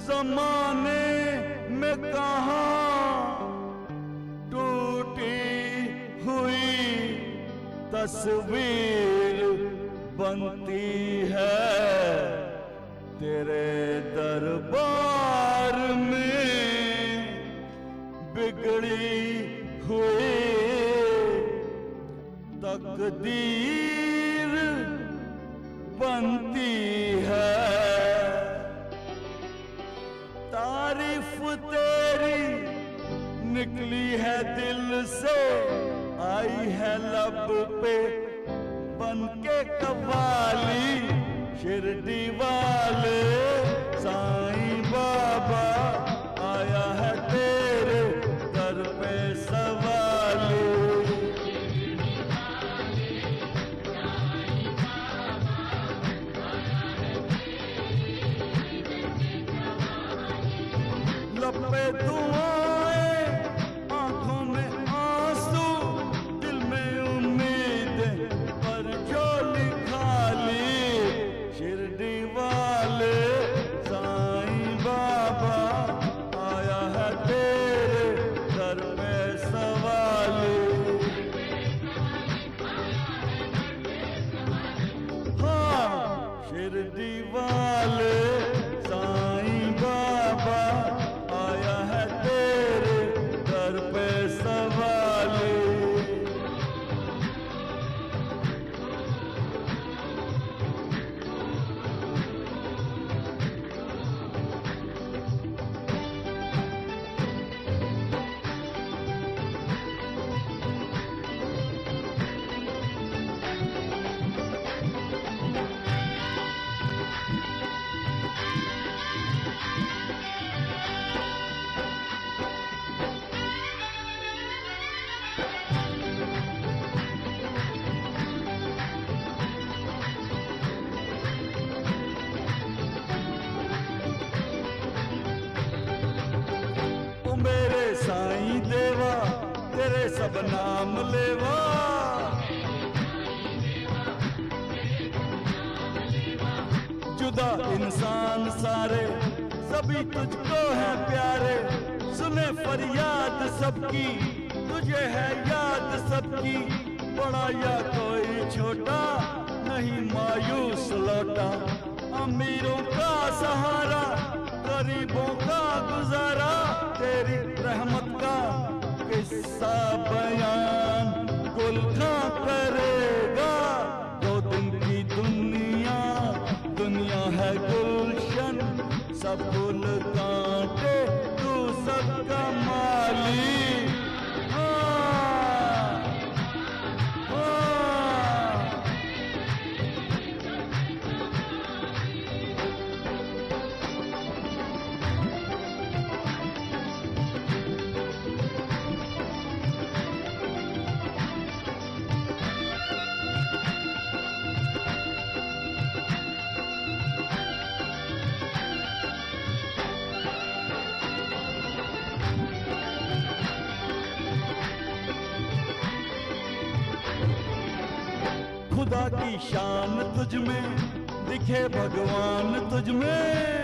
जमाने में कहाँ टूटी हुई तस्वीर बनती है तेरे दरबार में बिगड़ी हुई तकदीर बनती है। तारीफ तेरी निकली है दिल से आई है लब पे बनके कव्वाली शिरडी वाले साईं बाबा आया है तेरे दर पे सवाली। लब पे दुआएं आंखों में आंसू दिल में उम्मीद पर झोली खाली शिरडी वाले साईं बाबा आया है तेरे दर पे सवाली। हाँ शिरडी वाले साईं बाबा आया है तेरे दर पे सवाली। मेरे साईं देवा तेरे सब नाम लेवा जुदा इंसान सारे सभी तुझको है प्यारे सुने फरियाद सबकी तुझे है याद सबकी बड़ा या कोई छोटा नहीं मायूस लौटा अमीरों का सहारा गरीबों का गुजारा तेरी रहमत का किस्सा बयान गुल का करेगा। दो दिन की दुनिया दुनिया है गुलशन सब फूल कांटे तू सबका माली। खुदा की शान तुझ में दिखे भगवान तुझ में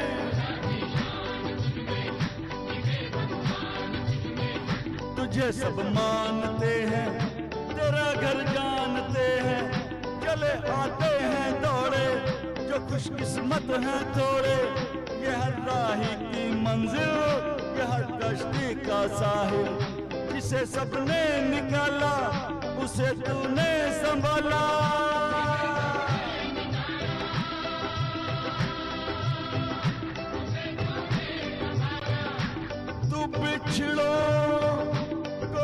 तुझे सब मानते हैं तेरा घर जानते हैं चले आते हैं दौड़े जो खुशकिस्मत हैं थोड़े ये हर राही की मंजिल ये हर कश्ती का साहिल जिसे सबने निकाला उसे तूने संभाला। तू बिछड़ों को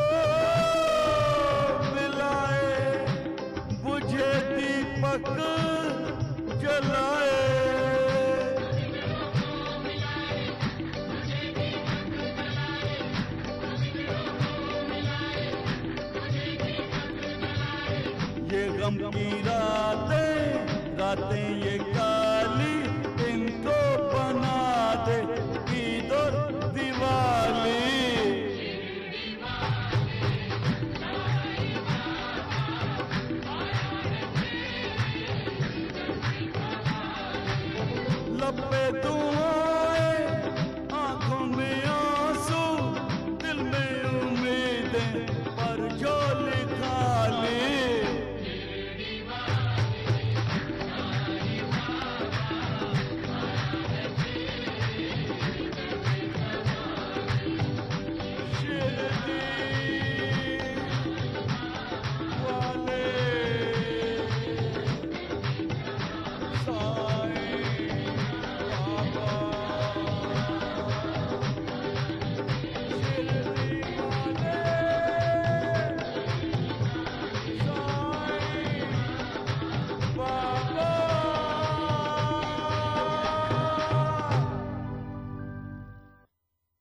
मिलाए बुझे दीपक जलाए ये गम की रातें रातें ये का